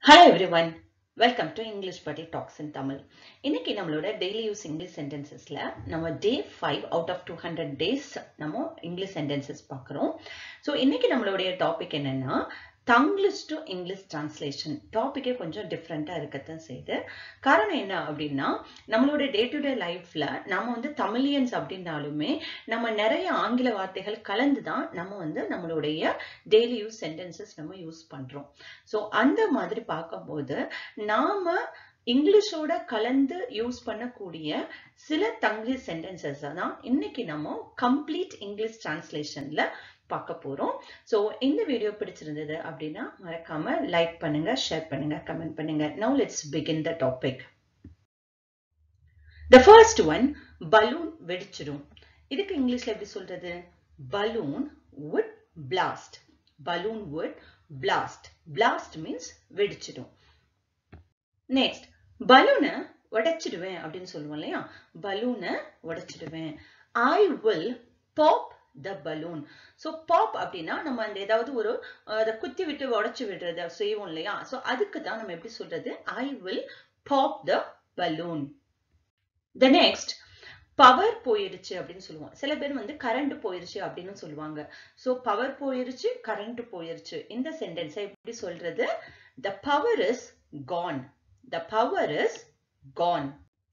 Hello everyone. Welcome to English Buddy Talks in Tamil. இன்னைக்கு நம்மளோட daily use English sentencesல நம்ம day 5 out of 200 days நம்ம English sentences பார்க்கிறோம். So இன்னைக்கு நம்மளுடைய டாபிக் என்னன்னா Tanglish to English translation. டாபிக்கே கொஞ்சம் டிஃப்ரெண்டா இருக்கத்தான் செய்யுது. காரணம் என்ன அப்படின்னா நம்மளோட டே டு டே லைஃப்ல நம்ம தமிழியன்ஸ் அப்படின்னாலுமே நம்ம நிறைய ஆங்கில வார்த்தைகள் கலந்து தான் நம்ம நம்மளுடைய டெய்லி யூஸ் சென்டென்சஸ் நம்ம யூஸ் பண்றோம். ஸோ அந்த மாதிரி பார்க்கும்போது நாம இங்கிலீஷோட கலந்து யூஸ் பண்ணக்கூடிய சில தங்கிலீஷ் சென்டென்சஸ் தான் இன்னைக்கு நம்ம கம்ப்ளீட் இங்கிலீஷ் டிரான்ஸ்லேஷன்ல பார்க்க போறோம். சோ இந்த வீடியோ பிடிச்சிருந்தது அப்படின்னா மறக்காம லைக் பண்ணுங்க, ஷேர் பண்ணுங்க, கமெண்ட் பண்ணுங்க. Now let's begin the topic. The first one, balloon வெடிச்சிடும். இதுக்கு இங்கிலீஷ்ல எப்படி சொல்றது? Balloon would blast. Balloon would blast. Blast means வெடிச்சிடும். Next, பலூனை உடைச்சிடுவேன் அப்படின்னு சொல்லுவோம் இல்லையா? பலூனை உடைச்சிடுவேன். I will pop the balloon. So pop அப்படின்னா நம்ம அந்த ஏதாவது ஒரு அதை குத்தி விட்டு உடைச்சு விடுறத செய்வோம் இல்லையா? So அதுக்கு தான் நம்ம எப்படி சொல்றது? I will pop the balloon. The next, power போயிருச்சு அப்படின்னு சொல்லுவோம். சில பேர் கரண்ட் போயிருச்சு அப்படின்னு சொல்லுவாங்க. So பவர் போயிருச்சு, கரண்ட் போயிருச்சு. இந்த சென்டென்ஸை எப்படி சொல்றது? The power is gone. The power is gone.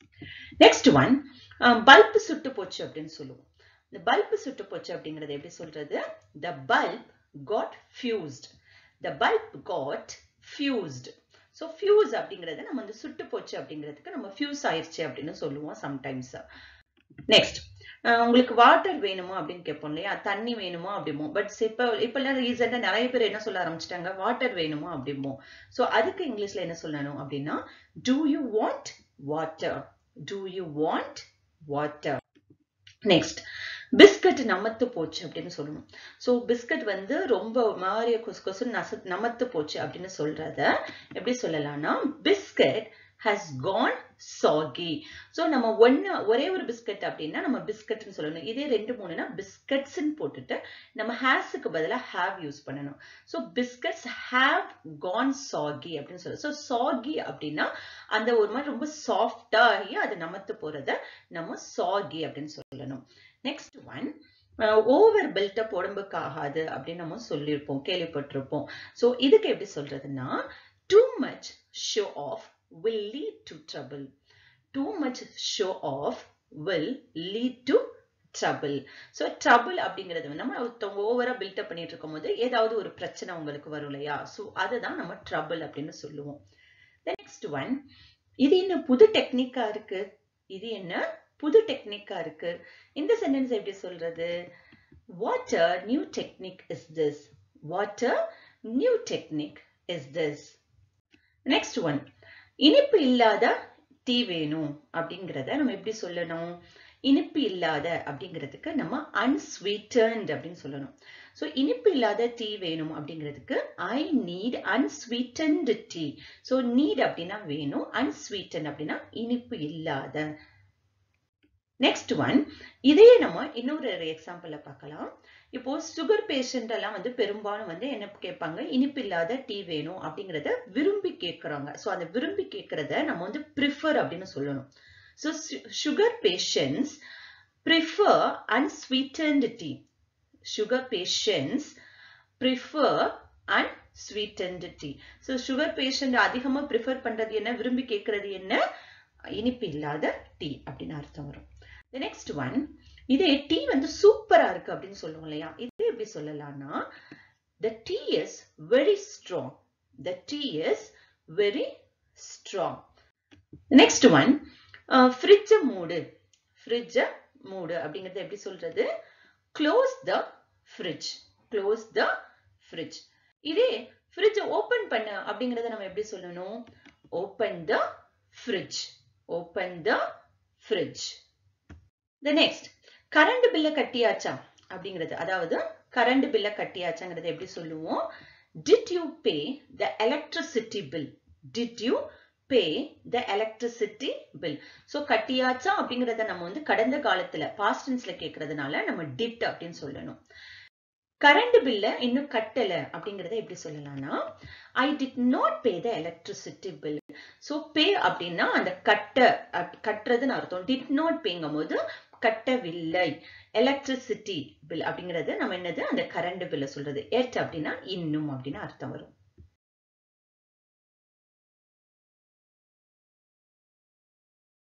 Next one, bulb சுட்டு போச்சு அப்படின்னு சொல்லுவோம். The bulb சுட்டு போச்சு அப்படிங்கறது எப்படி சொல்றது? The bulb got fused. The bulb got fused. So fuse அப்படிங்கறது நம்ம சுட்டு போச்சு அப்படிங்கிறதுக்கு நம்ம fuse ஆயிருச்சு அப்படின்னு சொல்லுவோம் sometimes. Next, உங்களுக்கு வாட்டர் வேணுமா அப்படின்னு கேட்போம் இல்லையா? தண்ணி வேணுமா அப்படிமோ. பட் இப்பெல்லாம் ரீசெண்டா நிறைய பேர் என்ன சொல்ல ஆரம்பிச்சிட்டாங்க? வாட்டர் வேணுமா அப்படிமோ. சோ அதுக்கு இங்கிலீஷ்ல என்ன சொல்லணும் அப்படின்னா do you want water? Do you want water? Next, biscuit நமத்து போச்சு அப்படின்னு சொல்லணும். சோ பிஸ்கட் ரொம்ப மாறிய கொசு நமத்து போச்சு அப்படின்னு சொல்றத எப்படி சொல்லலாம்னா biscuit has gone soggy. So நம்ம ஒரே ஒரு பிஸ்கட் அப்படின்னா நம்ம பிஸ்கட்னு சொல்லணும். இதே 2-3னா பிஸ்கட்ஸ்ன்னு போட்டுட்டு நம்ம ஹேஸ்க்கு பதிலா have யூஸ் பண்ணணும். So biscuits have gone soggy அப்படின்னு சொல்லணும். சோ soggy அப்படின்னா அந்த ஒரு மாதிரி ரொம்ப சாஃப்டா ஆகி அது நமத்து போறத நம்ம soggy அப்படின்னு சொல்லணும். நெக்ஸ்ட் ஒன், ஓவர் பில்டப் உடம்புக்கு ஆகாது அப்படின்னு நம்ம சொல்லியிருப்போம், கேள்விப்பட்டிருப்போம். சோ இதுக்கு எப்படி சொல்றதுன்னா too much show off will lead to trouble. Too much show off will lead to trouble. So trouble அப்படிங்கிறது நம்ம ஓவரா பில்டப் பண்ணிட்டு இருக்கும் போது ஏதாவது ஒரு பிரச்சனை உங்களுக்கு வரும் இல்லையா? சோ அதுதான் நம்ம trouble அப்படின்னு சொல்லுவோம். The next one, இது என்ன புது டெக்னிக்கா இருக்கு? இது என்ன புது டெக்னிக்கா இருக்கு? இந்த சென்டென்ஸ் எப்படி சொல்றது? What a new technique is this? What a new technique is this? Next one, இனிப்பு இல்லாத டீ வேணும் அப்படிங்கறத நம்ம எப்படி சொல்லணும்? இனிப்பு இல்லாத அப்படிங்கிறதுக்கு நம்ம unsweetened அப்படின்னு சொல்லணும். சோ இனிப்பு இல்லாத டீ வேணும் அப்படிங்கிறதுக்கு I need unsweetened tea. So need அப்படின்னா வேணும், unsweetened அப்படின்னா இனிப்பு இல்லாத. நெக்ஸ்ட் ஒன், இதையே நம்ம இன்னொரு எக்ஸாம்பிள்ல பார்க்கலாம். இப்போ சுகர் பேஷண்ட் எல்லாம் பெரும்பாலும் என்ன கேட்பாங்க? இனிப்பு இல்லாத டீ வேணும் அப்படிங்கறத விரும்பி கேட்கறாங்க. சோ அந்த விரும்பி கேட்கறத நம்ம ப்ரிஃபர் அப்படின்னு சொல்லணும். So sugar patients prefer unsweetened tea. Sugar patients prefer unsweetened tea. So sugar patient அதிகமா ப்ரிஃபர் பண்றது என்ன? விரும்பி கேட்கறது என்ன? இனிப்பு இல்லாத டீ அப்படின்னு அர்த்தம் வரும். The next one, இதே டீ சூப்பரா இருக்கு அப்படின்னு சொல்லுவோம் இல்லையா? இது எப்படி சொல்லலாம்னா the tea is very strong. The tea is very strong. Next one, fridge mood. fridge மூடு அப்படிங்கறது எப்படி சொல்றது? close the fridge. close the fridge. இதே fridge ஓபன் பண்ணு அப்படிங்கறத நம்ம எப்படி சொல்லணும்? open the fridge. open the fridge. The next, current பில்ல கட்டியாச்சா அப்படிங்கிறது, அதாவது கரண்ட் பில்ல கட்டியாச்சாங்கிறது எப்படி சொல்லுவோம்? Did you pay the electricity bill? Did you pay the electricity bill? So கட்டியாச்சா அப்படிங்கறத நம்ம கடந்த காலத்துல past tenseல கேக்குறதுனால நம்ம did அப்படின்னு சொல்லணும். கரண்ட் பில்ல இன்னும் கட்டல அப்படிங்கறத எப்படி சொல்லலாம்னா I did not pay the electricity bill. So pay அப்படின்னா அந்த கட்டுறதுன்னு அர்த்தம். did not payங்கும் போது கட்டவில்லை. எலக்ட்ரிசிட்டி பில் அப்படிங்கிறது நம்ம என்னது அந்த கரண்ட் பில்ல சொல்றது. எட் அப்படின்னா இன்னும் அப்படின்னு அர்த்தம் வரும்.